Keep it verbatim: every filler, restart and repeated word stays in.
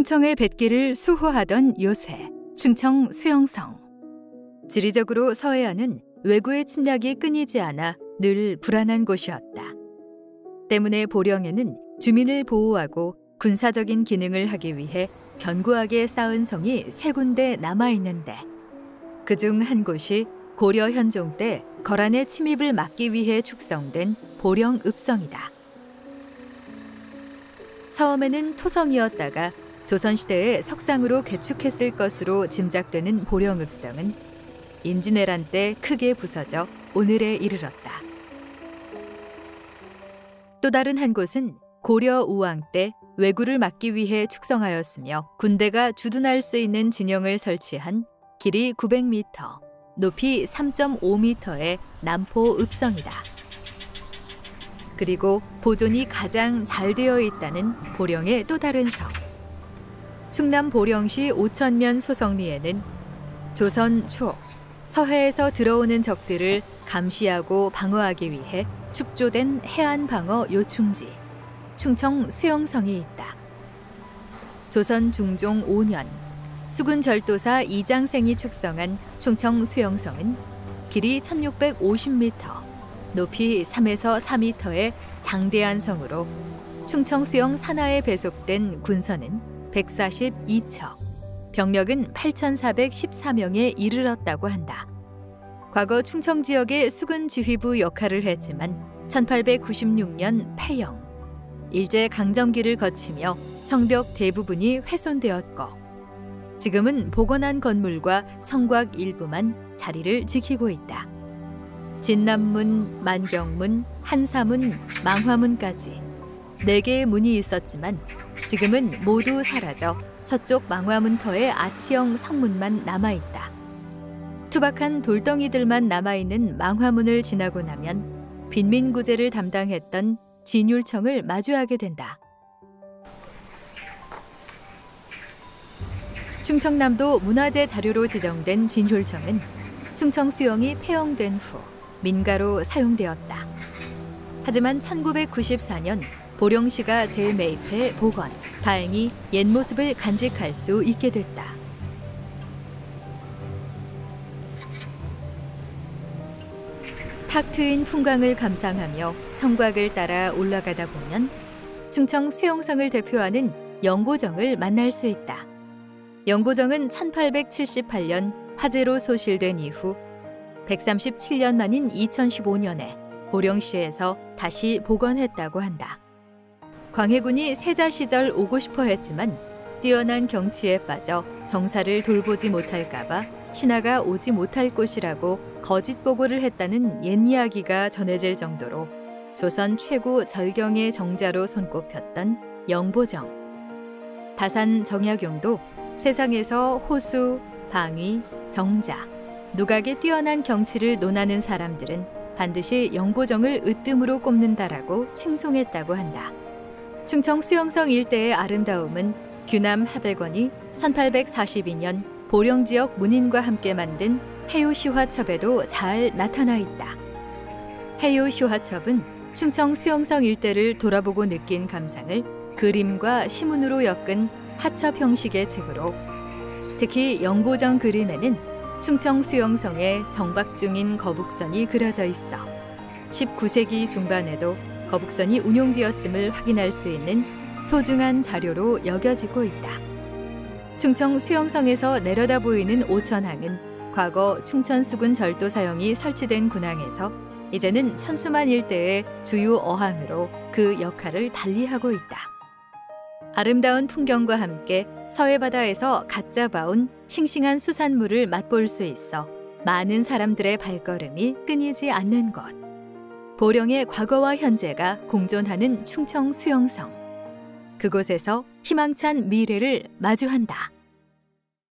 충청의 뱃길을 수호하던 요새, 충청 수영성. 지리적으로 서해안은 외구의 침략이 끊이지 않아 늘 불안한 곳이었다. 때문에 보령에는 주민을 보호하고 군사적인 기능을 하기 위해 견고하게 쌓은 성이 세 군데 남아있는데 그중 한 곳이 고려 현종 때 거란의 침입을 막기 위해 축성된 보령읍성이다. 처음에는 토성이었다가 조선시대에 석상으로 개축했을 것으로 짐작되는 보령읍성은 임진왜란 때 크게 부서져 오늘에 이르렀다. 또 다른 한 곳은 고려 우왕 때 왜구를 막기 위해 축성하였으며 군대가 주둔할 수 있는 진영을 설치한 길이 구백 미터, 높이 삼 점 오 미터의 남포읍성이다. 그리고 보존이 가장 잘 되어 있다는 보령의 또 다른 성. 충남 보령시 오천면 소성리에는 조선 초 서해에서 들어오는 적들을 감시하고 방어하기 위해 축조된 해안방어 요충지, 충청 수영성이 있다. 조선 중종 오 년 수군절도사 이장생이 축성한 충청 수영성은 길이 천육백오십 미터, 높이 삼에서 사 미터의 장대한 성으로 충청 수영 산하에 배속된 군선은 백사십이 척, 병력은 팔천사백십사 명에 이르렀다고 한다. 과거 충청 지역의 수군 지휘부 역할을 했지만 천팔백구십육 년 폐영, 일제 강점기를 거치며 성벽 대부분이 훼손되었고 지금은 복원한 건물과 성곽 일부만 자리를 지키고 있다. 진남문, 만경문, 한사문, 망화문까지 네 개의 문이 있었지만 지금은 모두 사라져 서쪽 망화문터의 아치형 성문만 남아있다. 투박한 돌덩이들만 남아있는 망화문을 지나고 나면 빈민구제를 담당했던 진율청을 마주하게 된다. 충청남도 문화재 자료로 지정된 진율청은 충청 수영이 폐영된 후 민가로 사용되었다. 하지만 천구백구십사 년 보령시가 재매입해 복원, 다행히 옛 모습을 간직할 수 있게 됐다. 탁 트인 풍광을 감상하며 성곽을 따라 올라가다 보면 충청 수영성을 대표하는 영보정을 만날 수 있다. 영보정은 천팔백칠십팔 년 화재로 소실된 이후 백삼십칠 년 만인 이천십오 년에 보령시에서 다시 복원했다고 한다. 광해군이 세자 시절 오고 싶어 했지만 뛰어난 경치에 빠져 정사를 돌보지 못할까봐 신하가 오지 못할 곳이라고 거짓 보고를 했다는 옛 이야기가 전해질 정도로 조선 최고 절경의 정자로 손꼽혔던 영보정. 다산 정약용도 세상에서 호수, 방위, 정자, 누각의 뛰어난 경치를 논하는 사람들은 반드시 영보정을 으뜸으로 꼽는다라고 칭송했다고 한다. 충청 수영성 일대의 아름다움은 규남 하백원이 천팔백사십이 년 보령 지역 문인과 함께 만든 해유시화첩에도 잘 나타나 있다. 해유시화첩은 충청 수영성 일대를 돌아보고 느낀 감상을 그림과 시문으로 엮은 화첩 형식의 책으로 특히 영보정 그림에는 충청 수영성의 정박 중인 거북선이 그려져 있어 십구 세기 중반에도 거북선이 운용되었음을 확인할 수 있는 소중한 자료로 여겨지고 있다. 충청 수영성에서 내려다 보이는 오천항은 과거 충천 수군 절도 사형이 설치된 군항에서 이제는 천수만 일대의 주요 어항으로 그 역할을 달리하고 있다. 아름다운 풍경과 함께 서해바다에서 갓 잡아온 싱싱한 수산물을 맛볼 수 있어 많은 사람들의 발걸음이 끊이지 않는 곳. 보령의 과거와 현재가 공존하는 충청 수영성. 그곳에서 희망찬 미래를 마주한다.